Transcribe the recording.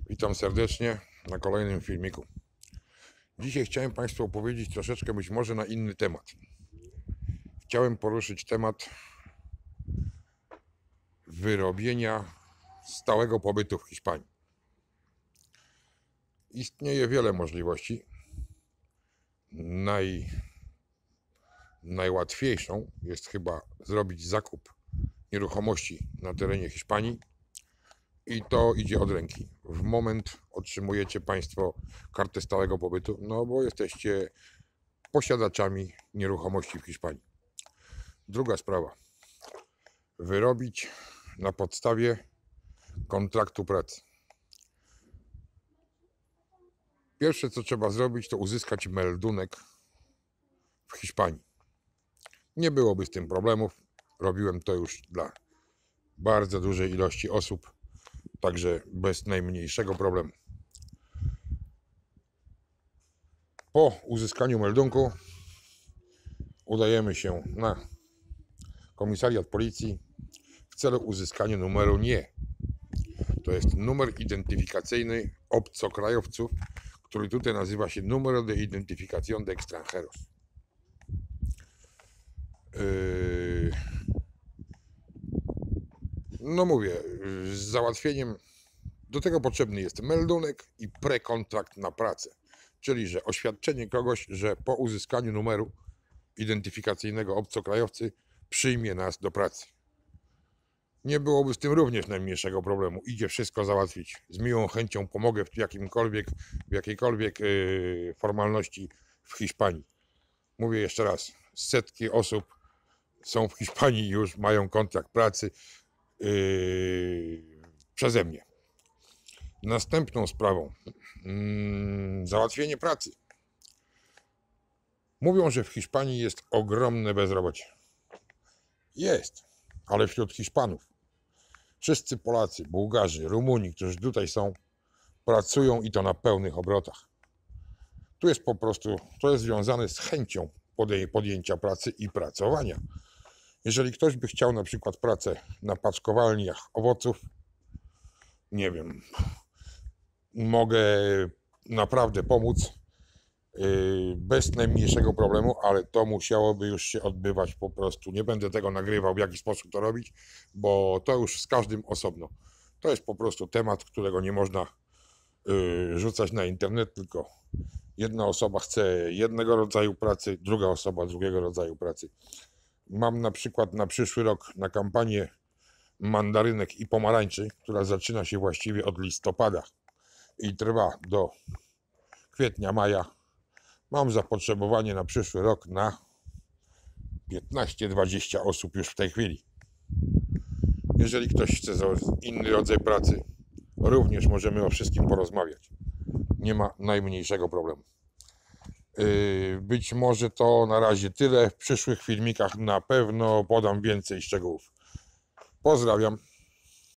Witam serdecznie na kolejnym filmiku. Dzisiaj chciałem Państwu opowiedzieć troszeczkę być może na inny temat. Chciałem poruszyć temat wyrobienia stałego pobytu w Hiszpanii. Istnieje wiele możliwości. Najłatwiejszą jest chyba zrobić zakup nieruchomości na terenie Hiszpanii i to idzie od ręki. W moment otrzymujecie Państwo kartę stałego pobytu, no bo jesteście posiadaczami nieruchomości w Hiszpanii. Druga sprawa. Wyrobić na podstawie kontraktu pracy. Pierwsze, co trzeba zrobić, to uzyskać meldunek w Hiszpanii. Nie byłoby z tym problemów. Robiłem to już dla bardzo dużej ilości osób, także bez najmniejszego problemu. Po uzyskaniu meldunku udajemy się na komisariat policji w celu uzyskania numeru NIE. To jest numer identyfikacyjny obcokrajowców, który tutaj nazywa się Número de Identificación de Extranjeros. No mówię, z załatwieniem do tego potrzebny jest meldunek i prekontrakt na pracę, czyli że oświadczenie kogoś, że po uzyskaniu numeru identyfikacyjnego obcokrajowcy przyjmie nas do pracy. Nie byłoby z tym również najmniejszego problemu. Idzie wszystko załatwić. Z miłą chęcią pomogę w jakiejkolwiek formalności w Hiszpanii. Mówię jeszcze raz, setki osób są w Hiszpanii i już mają kontrakt pracy przeze mnie. Następną sprawą, załatwienie pracy. Mówią, że w Hiszpanii jest ogromne bezrobocie. Jest, ale wśród Hiszpanów. Wszyscy Polacy, Bułgarzy, Rumuni, którzy tutaj są, pracują i to na pełnych obrotach. Tu jest po prostu, to jest związane z chęcią podjęcia pracy i pracowania. Jeżeli ktoś by chciał na przykład pracę na paczkowalniach owoców, nie wiem, mogę naprawdę pomóc bez najmniejszego problemu, ale to musiałoby już się odbywać po prostu. Nie będę tego nagrywał, w jaki sposób to robić, bo to już z każdym osobno. To jest po prostu temat, którego nie można rzucać na internet, tylko jedna osoba chce jednego rodzaju pracy, druga osoba drugiego rodzaju pracy. Mam na przykład na przyszły rok na kampanię mandarynek i pomarańczy, która zaczyna się właściwie od listopada i trwa do kwietnia, maja. Mam zapotrzebowanie na przyszły rok na 15-20 osób już w tej chwili. Jeżeli ktoś chce inny rodzaj pracy, również możemy o wszystkim porozmawiać. Nie ma najmniejszego problemu. Być może to na razie tyle. W przyszłych filmikach na pewno podam więcej szczegółów. Pozdrawiam.